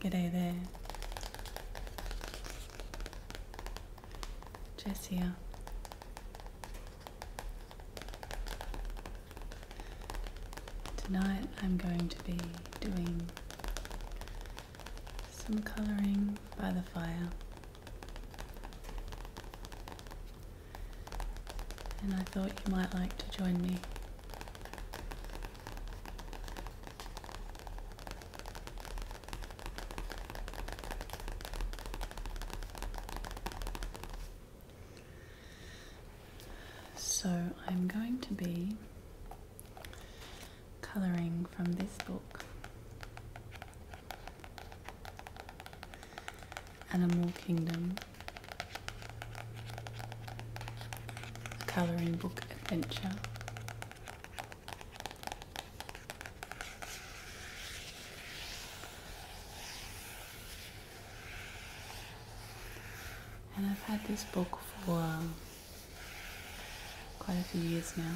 G'day there. Jess here. Tonight I'm going to be doing some colouring by the fire. And I thought you might like to join me. So I'm going to be colouring from this book, Animal Kingdom, a colouring book adventure. And I've had this book for quite a few years now.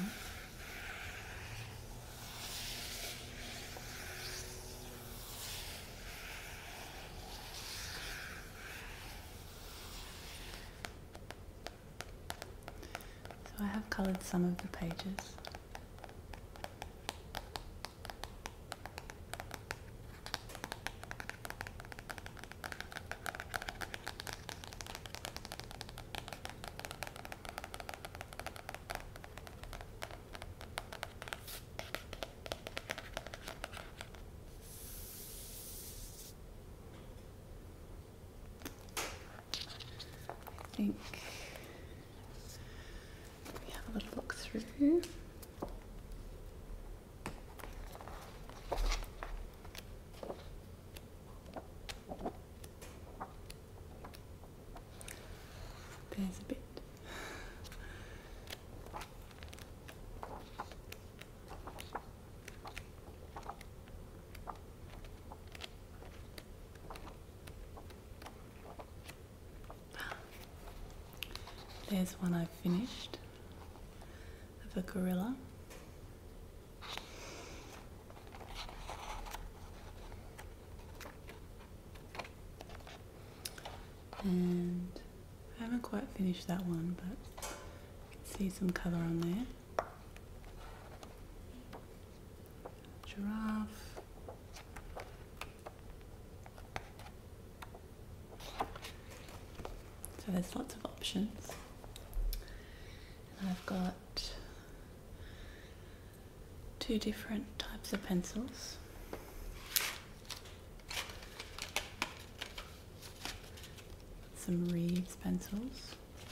So I have coloured some of the pages. I think we have a little look through. There's a bit. There's one I've finished of a gorilla. And I haven't quite finished that one, but you can see some colour on there. Giraffe. So there's lots of options. I've got 2 different types of pencils. Some Reeves pencils.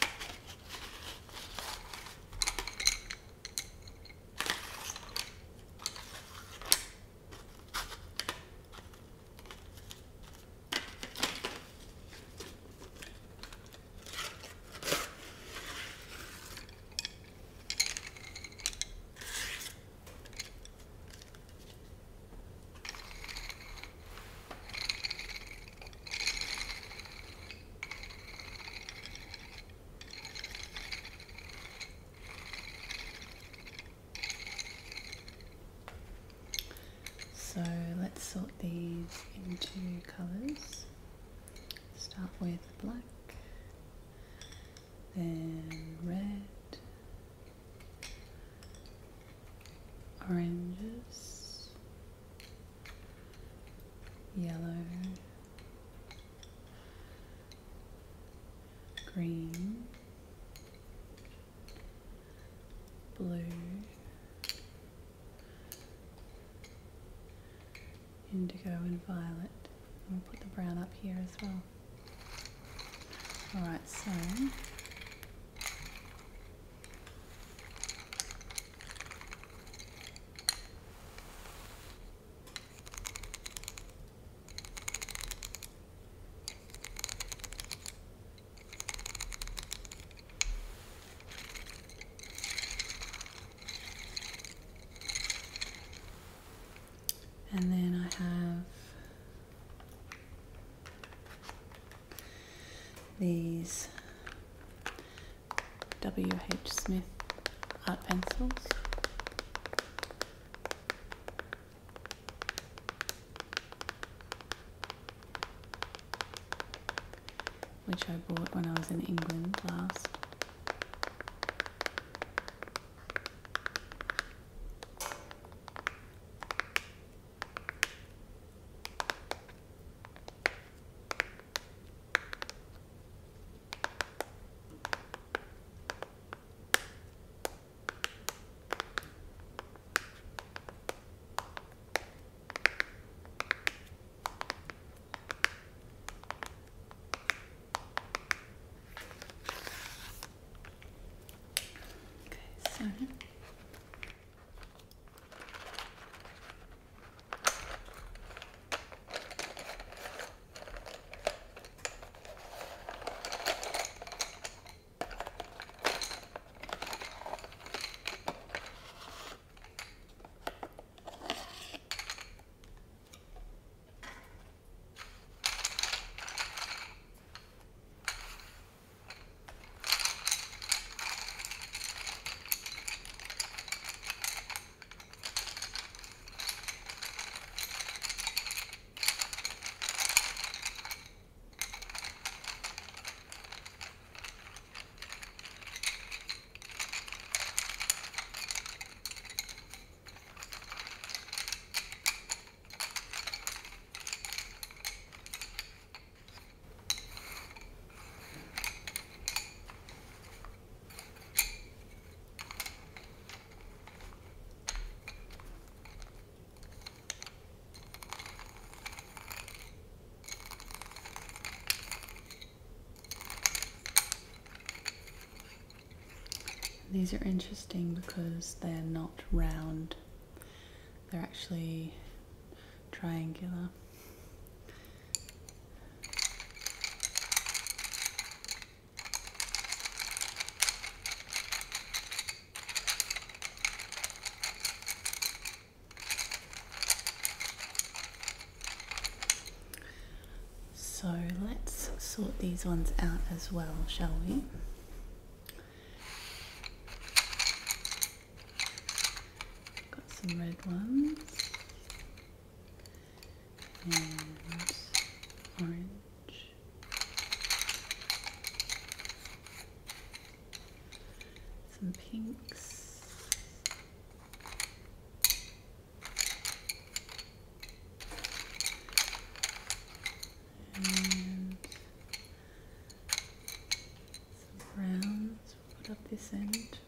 So let's sort these into colours. Start with black, then red, oranges, yellow, green, blue, indigo and violet. We'll put the brown up here as well. Alright, so and then I have these W.H. Smith art pencils. which I bought when I was in England last. So these are interesting because they're not round, they're actually triangular. So let's sort these ones out as well, shall we? Got some red ones and orange. Some pinks. And some browns. We'll put up this end.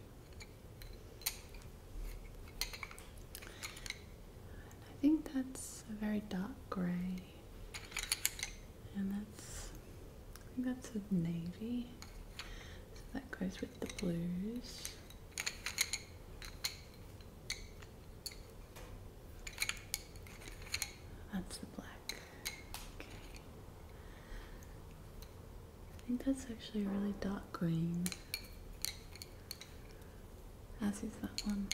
I think that's a very dark grey, and I think that's a navy, so that goes with the blues. That's the black. Okay. I think that's actually a really dark green, as is that one.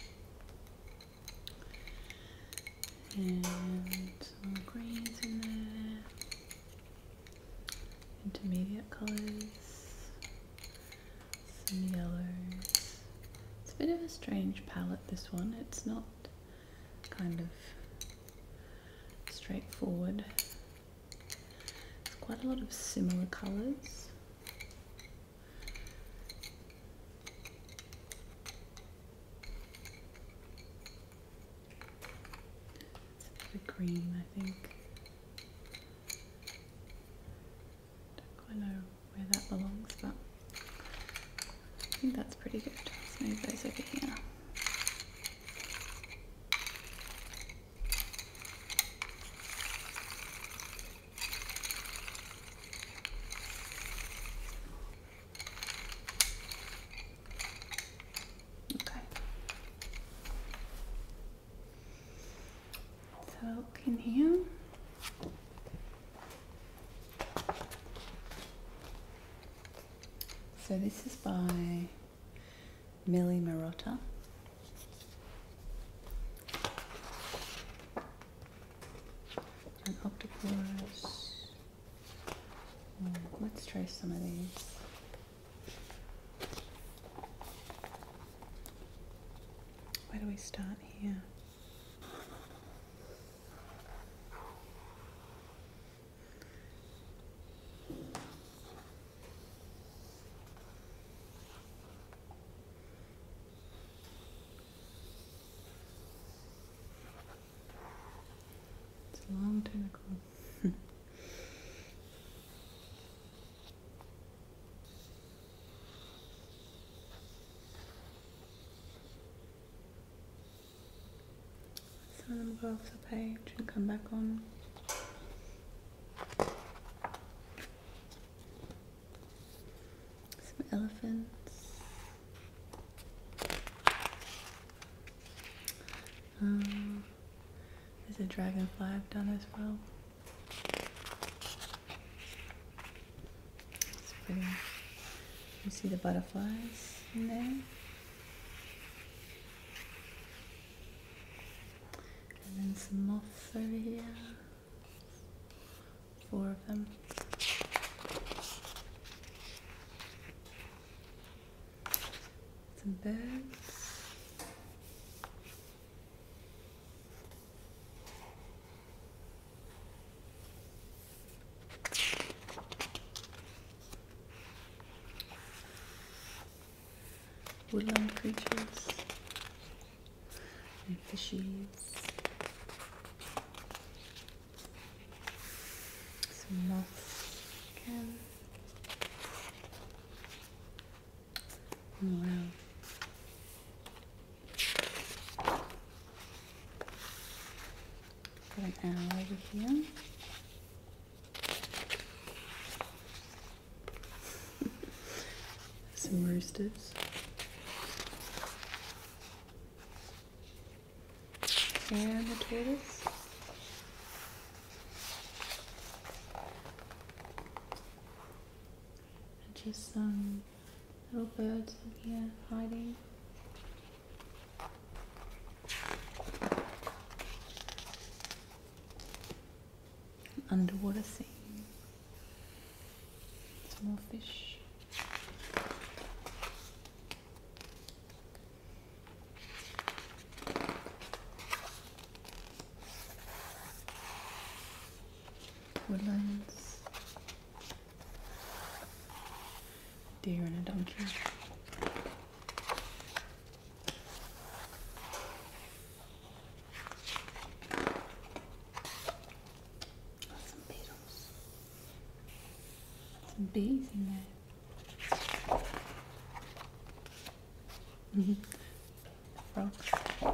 And some greens in there, intermediate colours, some yellows. It's a bit of a strange palette, this one. It's not kind of straightforward. It's quite a lot of similar colours. Green, I think. Don't quite know where that belongs, but I think that's pretty good. Let's move those over here. Okay. So look in here. So this is by Millie Marotta. An octopus. Let's try some of these. Where do we start here? long tentacle. Some of them go off the page and come back on. Some elephants. There's a dragonfly I've done as well. It's pretty. You see the butterflies in there. And then some moths over here. 4 of them. Some birds. Woodland creatures and fishies. Some moths again. Oh wow. Got an owl over here. Some roosters. And the tortoise. And just some little birds over here hiding. An underwater scene. Some more fish. Woodlands, deer and a donkey. Some beetles. Some bees in there. Frogs.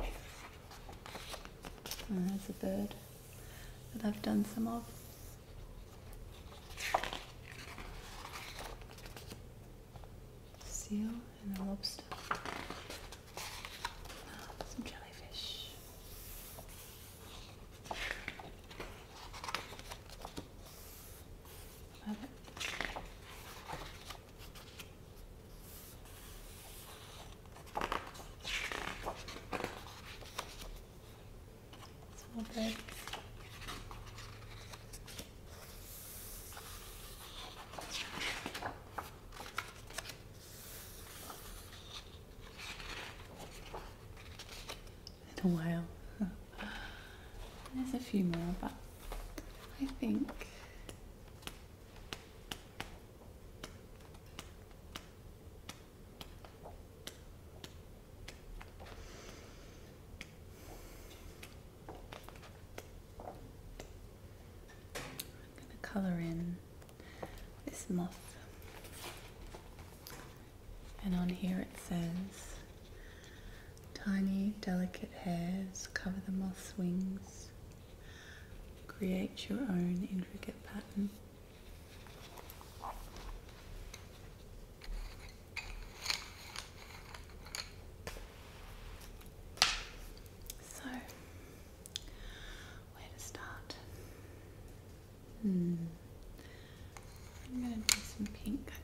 And there's a bird that I've done some of. Seal and a lobster. Some jellyfish. Love it. Some more birds. A whale. There's a few more, but I think I'm going to colour in this moth. And on here it says, tiny, delicate hairs cover the moth's wings. Create your own intricate pattern. So, where to start? I'm going to do some pink, I think.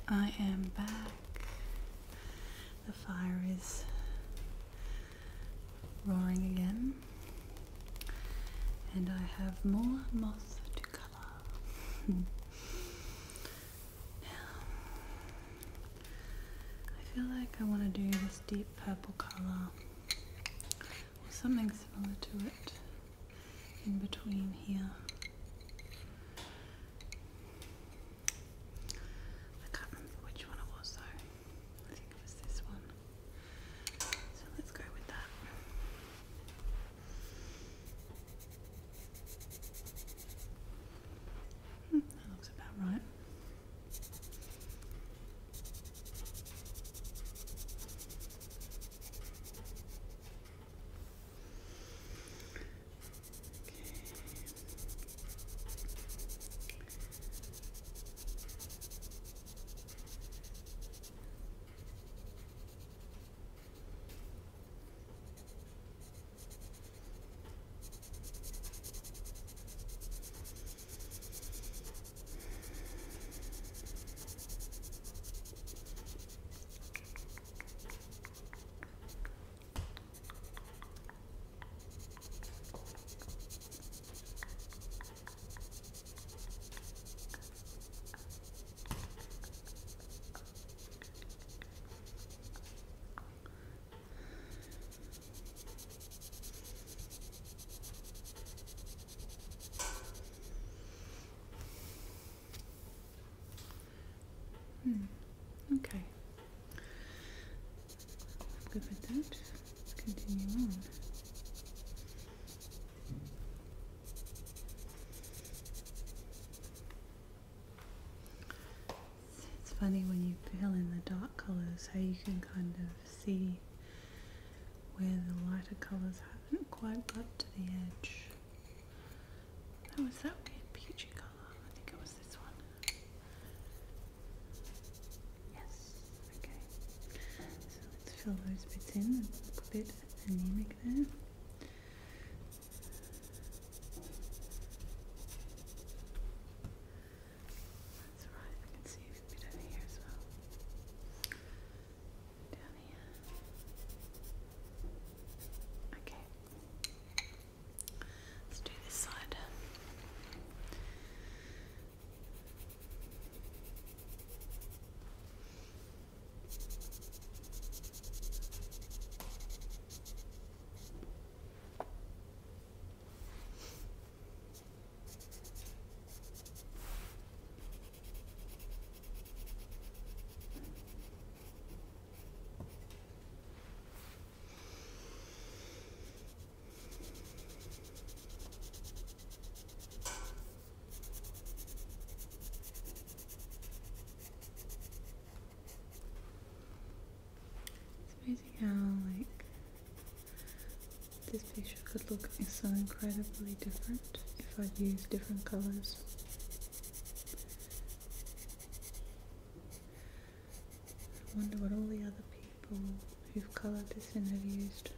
I am back. The fire is roaring again, and I have more moss to colour. Now, I feel like I want to do this deep purple colour, or something similar to it, in between here. I can't remember which one it was though. I think it was this one. So let's go with that. That looks about right. Okay. Good with that. Let's continue on. It's funny when you fill in the dark colours how you can kind of see where the lighter colours haven't quite got to the edge. That was that weird peachy colour. I think it was this one. Yes. Okay. So let's fill those bits in. Look a bit anemic there. That's right. I can see a bit over here as well. Down here. Okay. Let's do this side. It's amazing how, like, this picture could look so incredibly different if I'd used different colours. I wonder what all the other people who've coloured this in have used.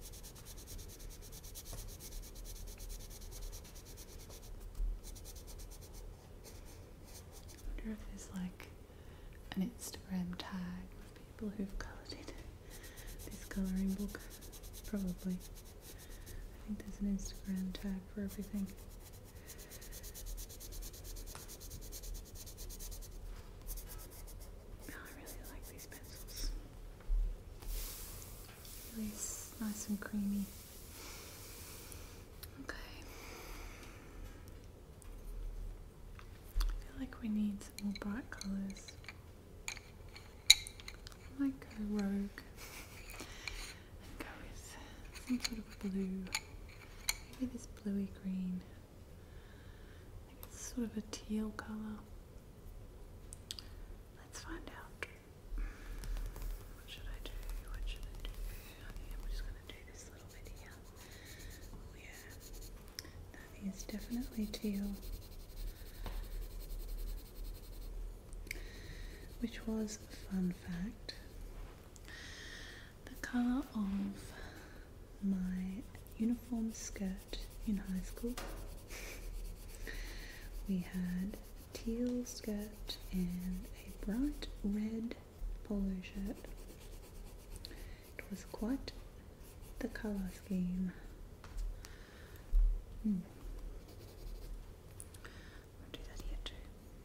I wonder if there's like an Instagram tag of people who've coloured in this colouring book. Probably. I think there's an Instagram tag for everything. Oh, I really like these pencils. Really nice and creamy. Okay. I feel like we need some more bright colours. I might go rogue and go with some sort of blue. Maybe this bluey green. I think it's sort of a teal colour. Let's find out. What should I do? What should I do? I think I'm just going to do this little bit here. Oh yeah. That is definitely teal. Which was a fun fact. The colour of my uniform skirt in high school. We had a teal skirt and a bright red polo shirt. It was quite the colour scheme. I'll do that here too.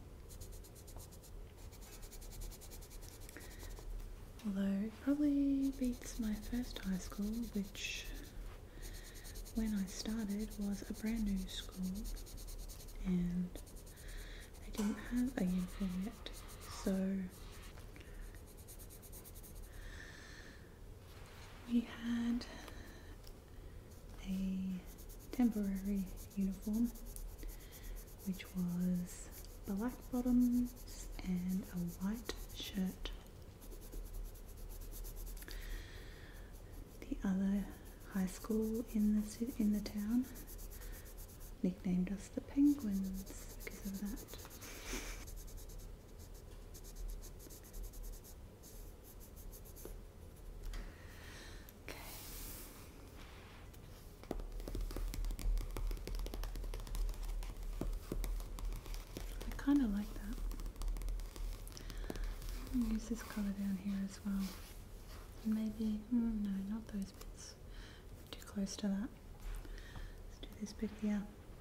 Although it probably beats my first high school, which when I started was a brand new school and they didn't have a uniform yet, so we had a temporary uniform which was black bottoms and a white shirt. The other high school in the town nicknamed us the Penguins because of that. Okay. I kind of like that. I'll use this colour down here as well. Maybe, no, not those bits. Too close to that. Let's do this bit here.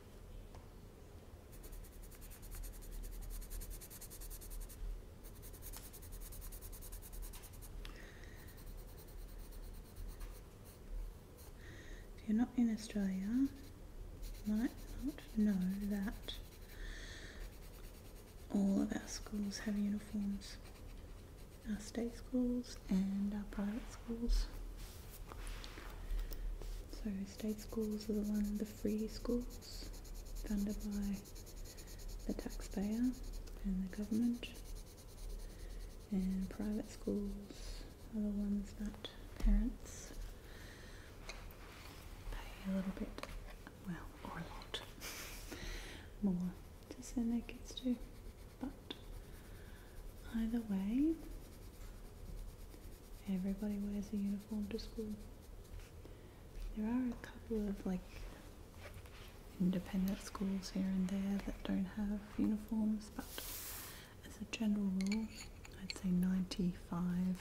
If you're not in Australia, you might not know that all of our schools have uniforms. Our state schools and our private schools. So state schools are the free schools funded by the taxpayer and the government, and private schools are the ones that parents pay a little bit, well, or a lot more to send their kids to. But either way, everybody wears a uniform to school. There are a couple of independent schools here and there that don't have uniforms, but as a general rule, I'd say 95+%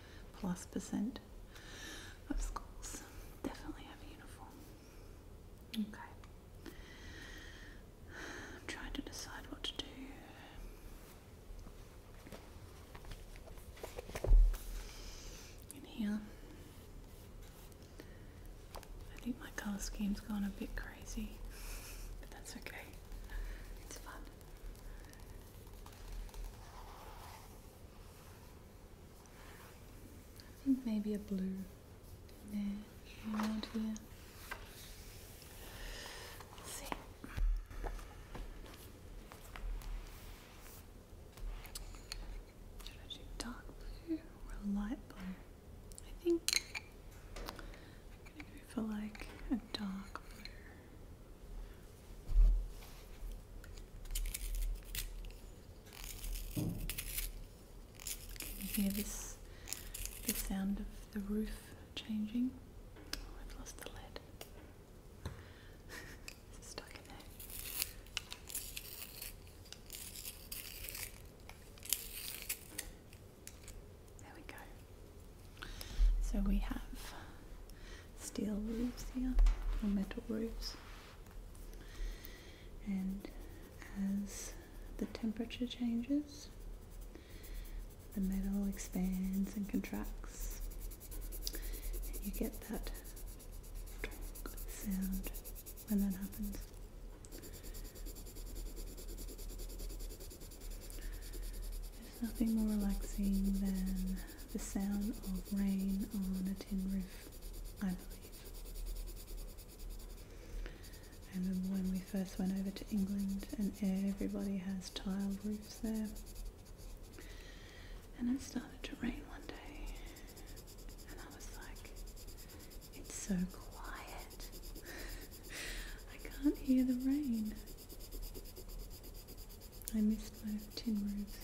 of schools definitely have a uniform. Okay. I'm trying to decide what to do. Here. I think my colour scheme's gone a bit crazy, but that's okay. It's fun. I think maybe a blue there, around here. Let's see. Should I do dark blue or light blue? I think I'm going to go for a dark blue. Can you hear the sound of the roof changing? Oh, I've lost the lead. It's stuck in there. There we go. So we have steel roofs here, or metal roofs, and as the temperature changes, the metal expands and contracts, and you get that sound when that happens. There's nothing more relaxing than the sound of rain on a tin roof, I believe. I remember when we first went over to England and everybody has tiled roofs there, and it started to rain one day and I was like, it's so quiet. I can't hear the rain. I missed my tin roofs.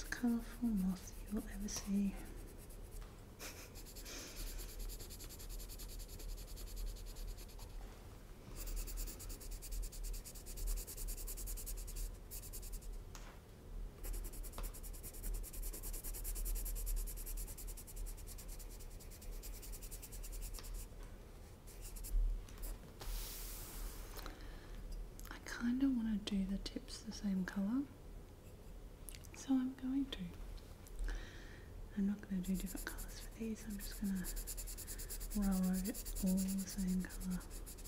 colourful moth you'll ever see. I kind of want to do the tips the same colour, so I'm going to. I'm not going to do different colours for these, I'm just going to railroad it all the same colour.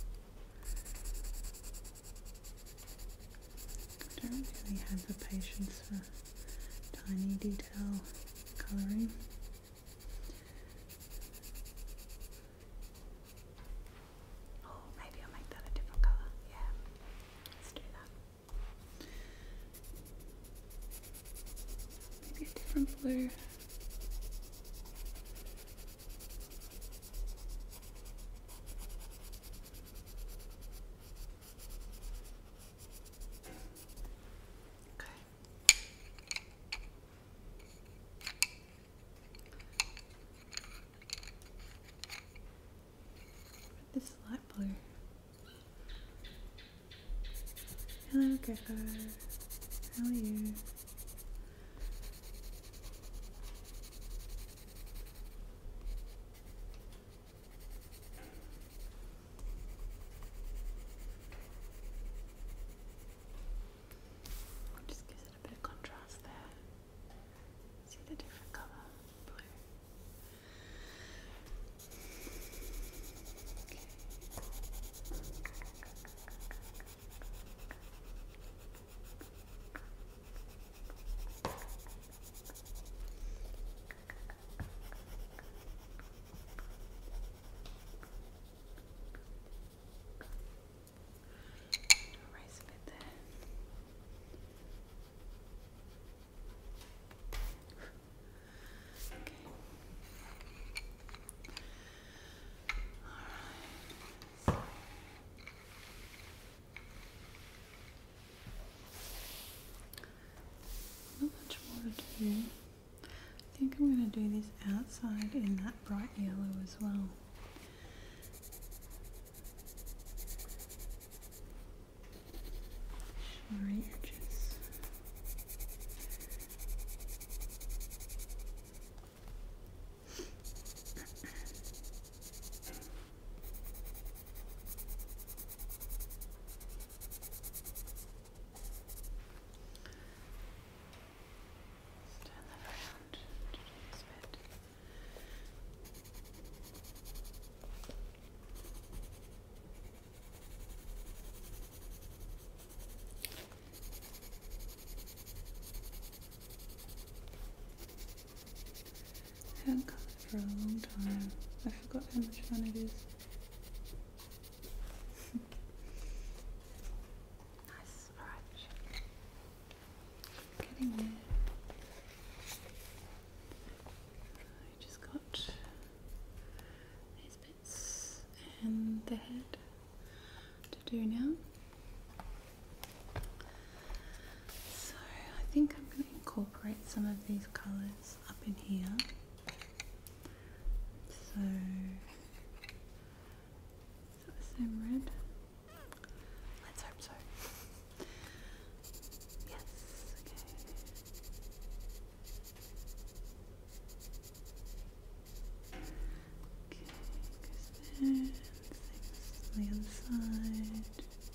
I don't really have the patience for tiny detail colouring. Oh, maybe I'll make that a different colour. Yeah, let's do that. Maybe a different blue. This light blue. Hello gecko, how are you? Just gives it a bit of contrast there. See the different colour, blue. Erase a bit there. Okay. Alright. Not much more to do. I think I'm going to do this outside in that bright yellow as well. Shimmery edges. Let's turn that around to do this bit. I haven't coloured for a long time. I forgot how much fun it is. Nice, alright. Getting there. I just got these bits and the head to do now. So I think I'm going to incorporate some of these colours up in here. So, is that the same red? Let's hope so. Yes, okay. Okay, goes there, same as the other side.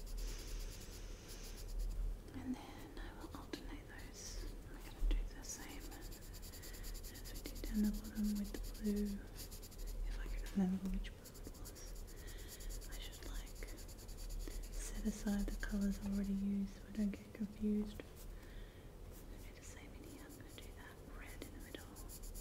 And then I will alternate those. I'm going to do the same as we did down the bottom with the blue. Remember which blue it was. I should like set aside the colours already used so I don't get confused. I'm going to do the same in here. I'm going to do that red in the middle.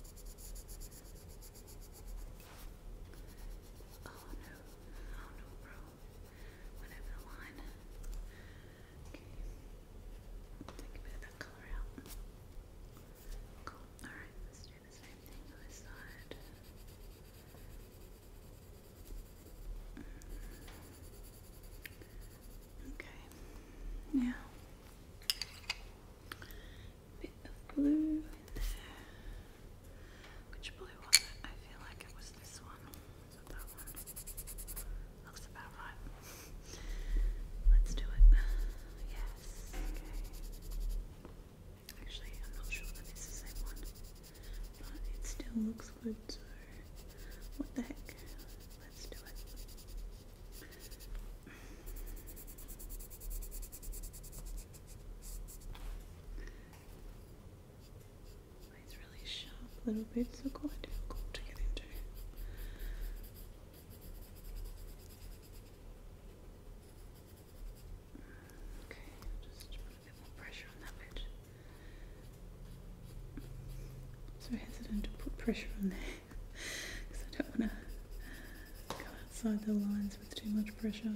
Oh no, bro. Went over the line. Okay. Take a bit of that colour out. Cool. Alright, let's do the same thing on this side. Okay, now still looks good, so what the heck, let's do it. These really sharp little bits are quite difficult to get into. Okay, just put a bit more pressure on that bit. So hesitant to put pressure on there because I don't want to go outside the lines with too much pressure.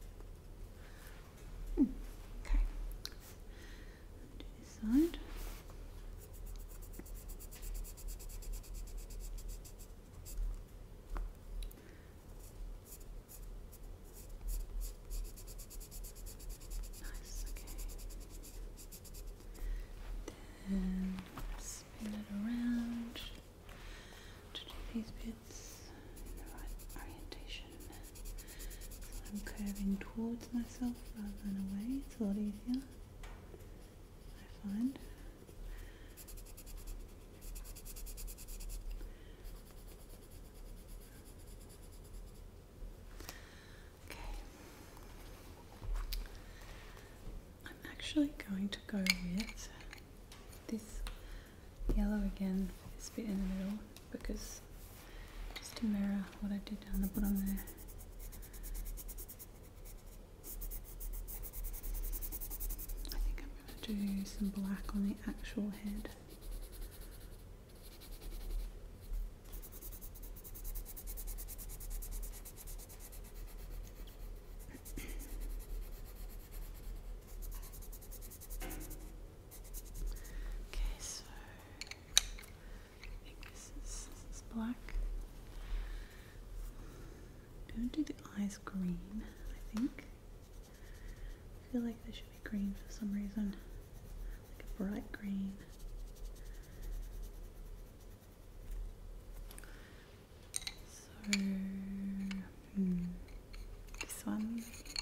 Okay, do this side. Nice, okay. Then spin it around to do these bits in the right orientation. So I'm curving towards myself rather than away. It's a lot easier, I find. Okay. I'm actually going to go with this yellow again for this bit in the middle, because just to mirror what I did down the bottom there. I think I'm going to do some black on the actual head. Okay, so I think this is black. I'm going to do the eyes green, I think. I feel like they should be green for some reason, like a bright green. So, this one.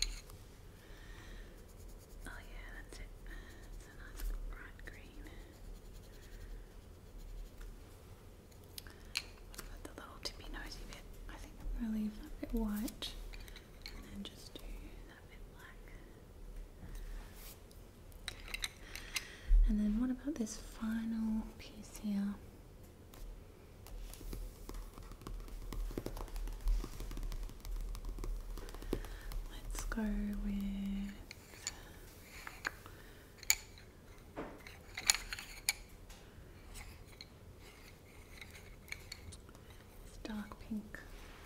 Oh yeah, that's it. It's a nice bright green. What about the little tippy nosy bit? I think I'm going to leave that bit white and then just do that bit black. And then what about this final piece here? Let's go with this dark pink.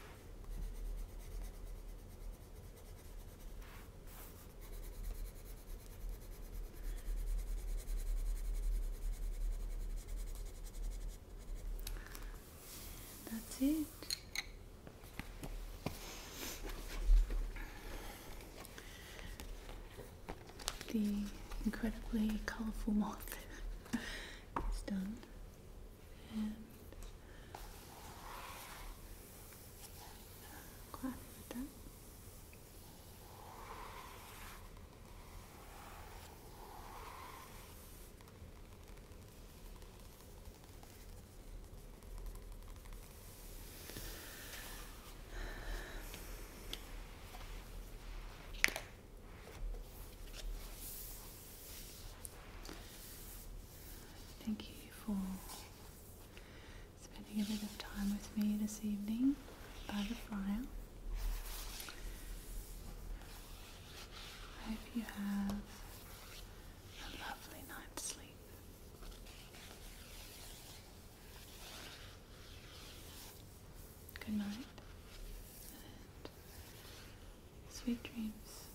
That's it. The incredibly colourful moth is done, and quite happy with that. Thank you for spending a bit of time with me this evening by the fire. I hope you have a lovely night's sleep. Good night and sweet dreams.